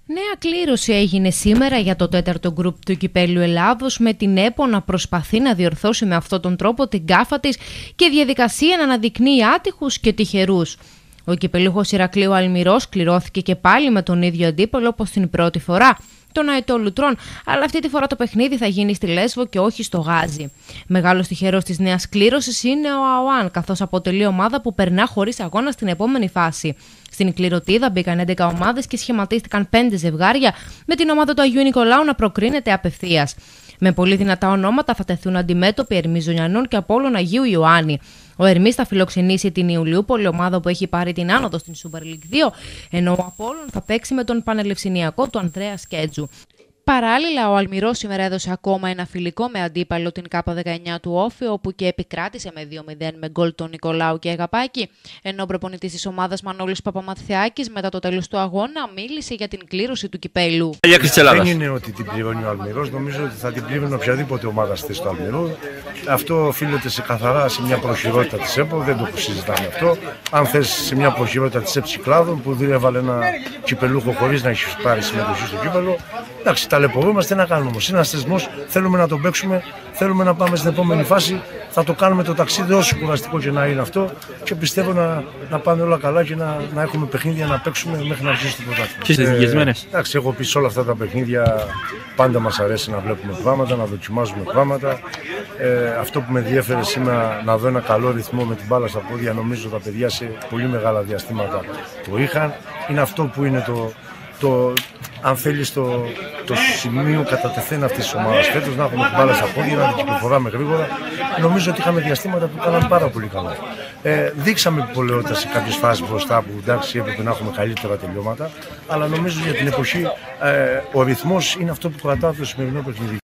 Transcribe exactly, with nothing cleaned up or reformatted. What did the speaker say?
Νέα κλήρωση έγινε σήμερα για το τέταρτο γκρουπ του Κυπέλλου Ελλάδος, με την ΕΠΟ να προσπαθεί να διορθώσει με αυτόν τον τρόπο την γκάφα της και η διαδικασία να αναδεικνύει άτυχους και τυχερούς. Ο κυπελλούχος Ηρακλείου Αλμυρός κληρώθηκε και πάλι με τον ίδιο αντίπαλο όπως την πρώτη φορά, τον Αετό Λουτρών, αλλά αυτή τη φορά το παιχνίδι θα γίνει στη Λέσβο και όχι στο Γάζι. Μεγάλος τυχερός της νέας κλήρωσης είναι ο ΑΟΑΝ, καθώς αποτελεί ομάδα που περνά χωρίς αγώνα στην επόμενη φάση. Στην κληρωτίδα μπήκαν έντεκα ομάδες και σχηματίστηκαν πέντε ζευγάρια, με την ομάδα του Αγίου Νικολάου να προκρίνεται απευθείας. Με πολύ δυνατά ονόματα θα τεθούν αντιμέτωποι Ερμής Ζωνιανών και Απόλλων Αγίου Ιωάννη. Ο Ερμής θα φιλοξενήσει την Ιουλιούπολη, ομάδα που έχει πάρει την άνοδο στην Super League δύο, ενώ ο Απόλλων θα παίξει με τον Πανελευσηνιακό του Ανδρέα Σκέτζου. Παράλληλα, ο Αλμυρός σήμερα έδωσε ακόμα ένα φιλικό με αντίπαλο την Κάπα δεκαεννιά του Όφη, όπου και επικράτησε με δύο μηδέν με γκολ τον Νικολάου και Αγαπάκη, ενώ ο προπονητής της ομάδας Μανώλης Παπαμαθιάκης μετά το τέλος του αγώνα μίλησε για την κλήρωση του κυπέλλου. Δεν είναι ότι την πληρώνει ο Αλμυρός, νομίζω ότι θα την πλήρωνε οποιαδήποτε ομάδα θέση του Αλμυρού. Αυτό οφείλεται σε καθαρά σε μια προχειρότητα της ΕΠΟ, δεν το συζητάμε αυτό. Αν θες σε μια προχειρότητα της ΕΠ Κυκλάδων που έβαλε ένα κυπελούχο χωρίς να έχει πάρει συμμετοχή στο κύπελο. Εντάξει, ταλαιπωρούμαστε, τι να κάνουμε όμως. Είναι ένας θεσμός, θέλουμε να τον παίξουμε, θέλουμε να πάμε στην επόμενη φάση. Θα το κάνουμε το ταξίδι όσο κουραστικό και να είναι αυτό. Και πιστεύω να, να πάνε όλα καλά και να, να έχουμε παιχνίδια να παίξουμε μέχρι να αρχίσει το πρωτάθλημα. Και στις δικαιωμένες. Εντάξει, έχω πει σε όλα αυτά τα παιχνίδια πάντα μας αρέσει να βλέπουμε πράγματα, να δοκιμάζουμε πράγματα. Ε, αυτό που με ενδιέφερε σήμερα να δω ένα καλό ρυθμό με την μπάλα στα πόδια, νομίζω τα παιδιά σε πολύ μεγάλα διαστήματα το είχαν. Είναι αυτό που είναι το. Το, αν θέλεις το, το σημείο κατατεθέν αυτής της ομάδας φέτος, να έχουμε την μπάλα στα πόδια, να την κυκλοφοράμε γρήγορα. Νομίζω ότι είχαμε διαστήματα που κάναν πάρα πολύ καλά. Ε, δείξαμε πολλαιότητα σε κάποιες φάσεις μπροστά που εντάξει έπρεπε να έχουμε καλύτερα τελειώματα, αλλά νομίζω για την εποχή ε, ο ρυθμός είναι αυτό που κρατά το σημερινό παιχνίδι.